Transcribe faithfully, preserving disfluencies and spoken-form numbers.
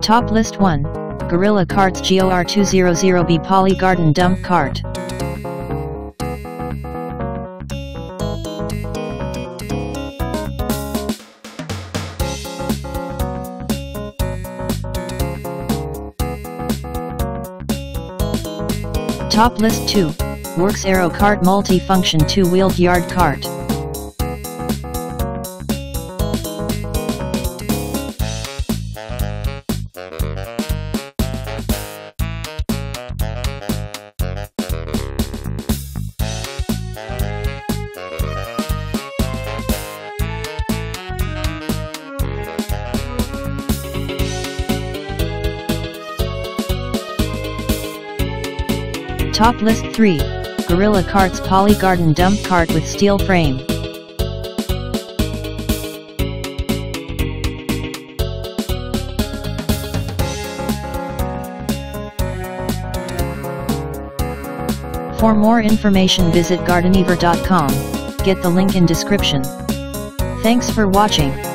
Top List one, Gorilla Carts G O R two hundred B Poly Garden Dump Cart. Top List two, WORX Aerocart Multifunction two-wheeled yard cart. Top List three, Gorilla Carts Poly Garden Dump Cart with steel frame. For more information visit gardenever dot com, get the link in description. Thanks for watching.